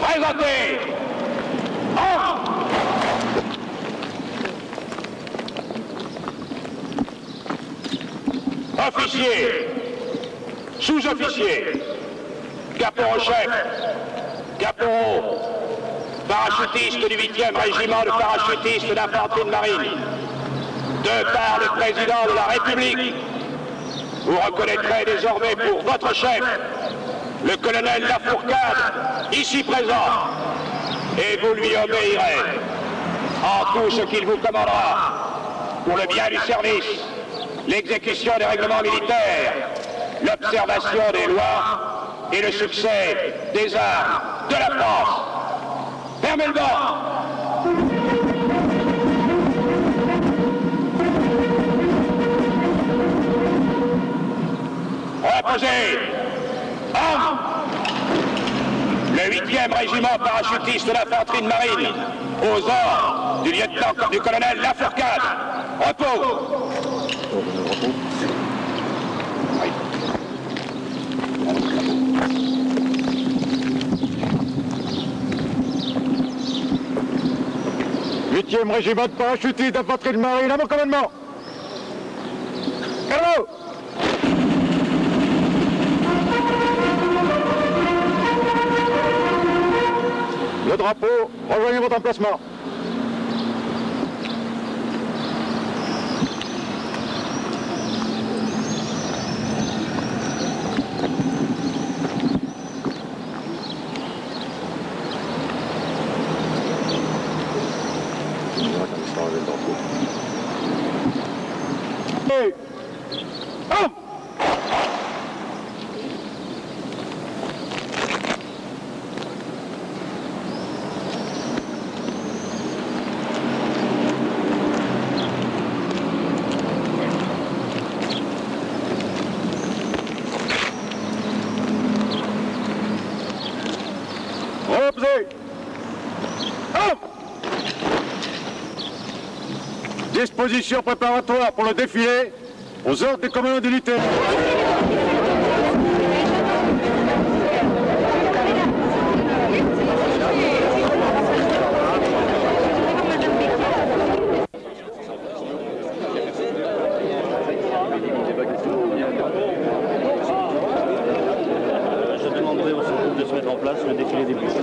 Présentez. Officiers, sous-officiers, caporal-chef, caporaux, parachutistes du 8e régiment de parachutistes d'infanterie de marine, de par le président de la République, vous reconnaîtrez désormais pour votre chef, le colonel Lafourcade, ici présent, et vous lui obéirez en tout ce qu'il vous commandera pour le bien du service, l'exécution des règlements militaires, l'observation des lois et le succès des armes de la France. Fermez le banc. Reposez. Le 8e régiment parachutiste de l'infanterie de marine, aux ordres du lieutenant du colonel Lafourcade. Repos. Huitième régiment de parachutistes d'infanterie de marine, à mon commandement. Bravo. Le drapeau, rejoignez votre emplacement. Hey. Oh. Reposez. Oh. Disposition préparatoire pour le défilé aux ordres du commandant d'unité. Je demanderai au secours de se mettre en place le défilé des bus.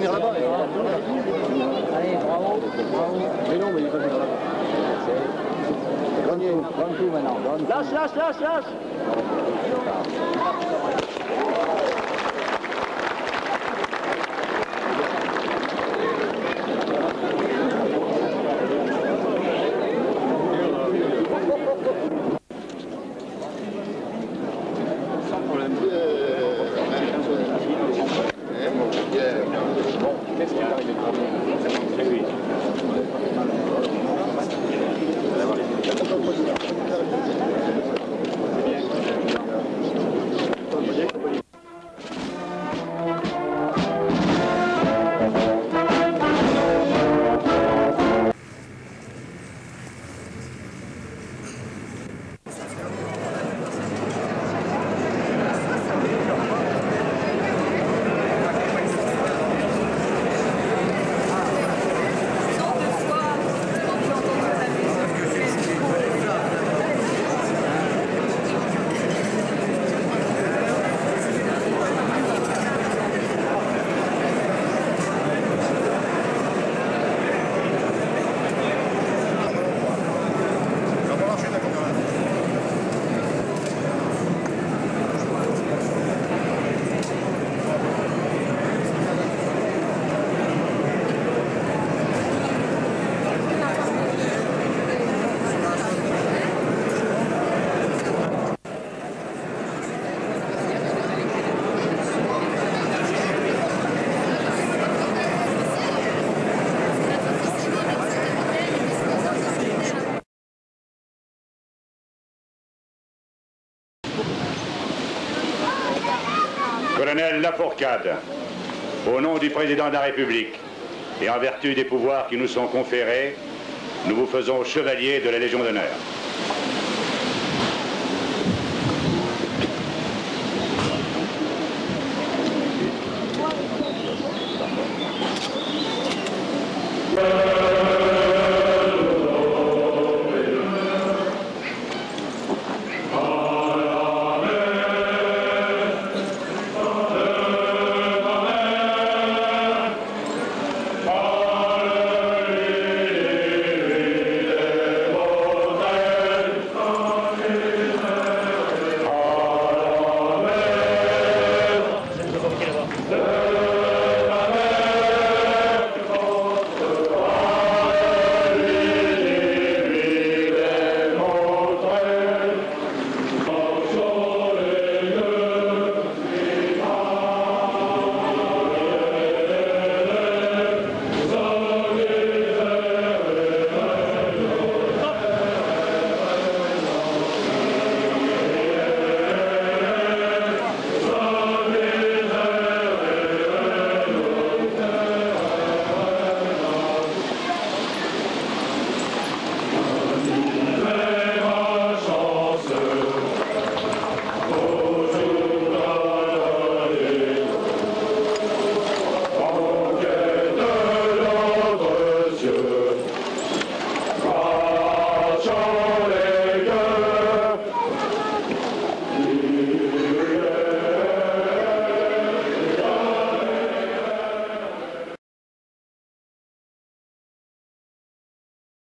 Allez, bravo. Mais non, mais il va faire. Donne tout maintenant. Lâche. Colonel Lafourcade, au nom du Président de la République et en vertu des pouvoirs qui nous sont conférés, nous vous faisons chevalier de la Légion d'honneur.